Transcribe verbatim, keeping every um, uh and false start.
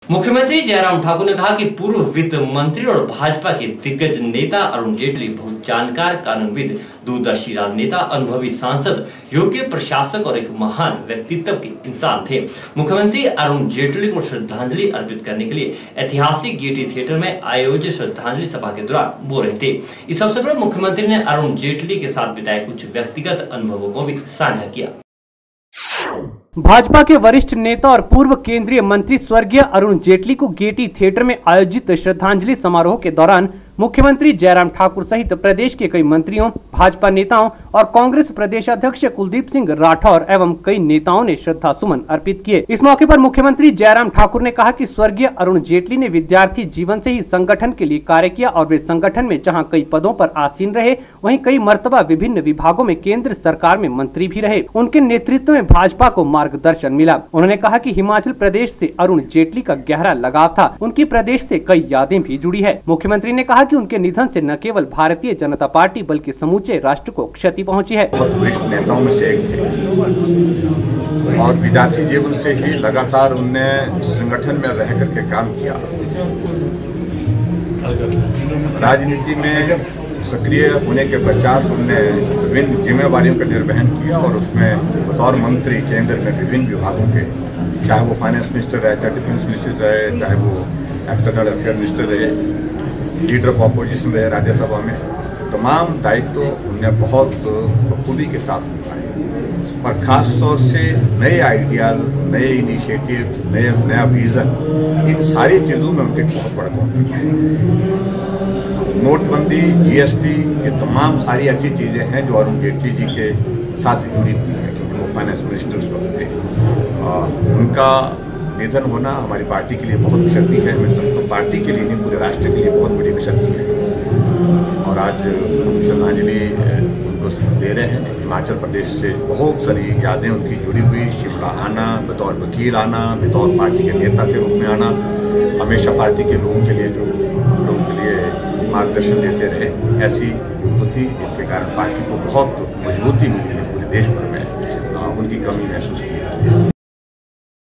मुख्यमंत्री जयराम ठाकुर ने कहा कि पूर्व वित्त मंत्री और भाजपा के दिग्गज नेता अरुण जेटली बहुत जानकार, कानूनविद, दूरदर्शी राजनेता, अनुभवी सांसद, योग्य प्रशासक और एक महान व्यक्तित्व के इंसान थे। मुख्यमंत्री अरुण जेटली को श्रद्धांजलि अर्पित करने के लिए ऐतिहासिक गेयटी थिएटर में आयोजित श्रद्धांजलि सभा के दौरान बोल रहे थे। इस अवसर पर मुख्यमंत्री ने अरुण जेटली के साथ बिताए कुछ व्यक्तिगत अनुभवों को भी साझा किया। भाजपा के वरिष्ठ नेता और पूर्व केंद्रीय मंत्री स्वर्गीय अरुण जेटली को गेयटी थिएटर में आयोजित श्रद्धांजलि समारोह के दौरान मुख्यमंत्री जयराम ठाकुर सहित प्रदेश के कई मंत्रियों, भाजपा नेताओं और कांग्रेस प्रदेश अध्यक्ष कुलदीप सिंह राठौर एवं कई नेताओं ने श्रद्धा सुमन अर्पित किए। इस मौके पर मुख्यमंत्री जयराम ठाकुर ने कहा कि स्वर्गीय अरुण जेटली ने विद्यार्थी जीवन से ही संगठन के लिए कार्य किया और वे संगठन में जहां कई पदों पर आसीन रहे, वहीं कई मर्तबा विभिन्न विभागों में केंद्र सरकार में मंत्री भी रहे। उनके नेतृत्व में भाजपा को मार्गदर्शन मिला। उन्होंने कहा कि हिमाचल प्रदेश से अरुण जेटली का गहरा लगाव था। उनकी प्रदेश से कई यादें भी जुड़ी है। मुख्यमंत्री ने कहा कि उनके निधन से न केवल भारतीय जनता पार्टी बल्कि समूचे राष्ट्र को क्षति पहुंची है। बहुत वरिष्ठ नेताओं में से एक थे और विद्यार्थी जीवन से ही लगातार उनने संगठन में रह करके काम किया। राजनीति में सक्रिय होने के पश्चात उनने विभिन्न जिम्मेवारियों का निर्वहन किया और उसमें बतौर मंत्री केंद्र में विभिन्न विभागों के, चाहे वो फाइनेंस मिनिस्टर रहे, चाहे डिफेंस मिनिस्टर रहे, चाहे वो एक्सटर्नल अफेयर मिनिस्टर रहे, लीडर ऑफ अपोजिशन रहे राज्यसभा में, तमाम दायित्व उन्हें बहुत बखूबी के साथ निभाए और खास तौर से नए आइडियाज, नए इनिशिएटिव, नए नया विजन, इन सारी चीज़ों में उनके बहुत बड़ा कॉन्ट्रीब्यूशन। नोटबंदी, जीएसटी, ये तमाम सारी ऐसी चीज़ें हैं जो अरुण जेटली जी के साथ जुड़ी हुई हैं क्योंकि वो फाइनेंस मिनिस्टर उस वक्त थे। उनका निधन होना हमारी पार्टी के लिए बहुत क्षति है। मैं समझता पार्टी के लिए नहीं, पूरे राष्ट्र के लिए बहुत बड़ी क्षति है और आज हम श्रद्धांजलि उनको दे रहे हैं। हिमाचल प्रदेश से बहुत सारी यादें उनकी जुड़ी हुई, शिमला आना, बतौर वकील आना, बतौर पार्टी के नेता के रूप में आना, हमेशा पार्टी के लोगों के लिए जो लोगों के लिए मार्गदर्शन देते रहे, ऐसी विभूति जिनके कारण पार्टी को बहुत मजबूती मिली है पूरे देश भर में, उनकी कमी महसूस की।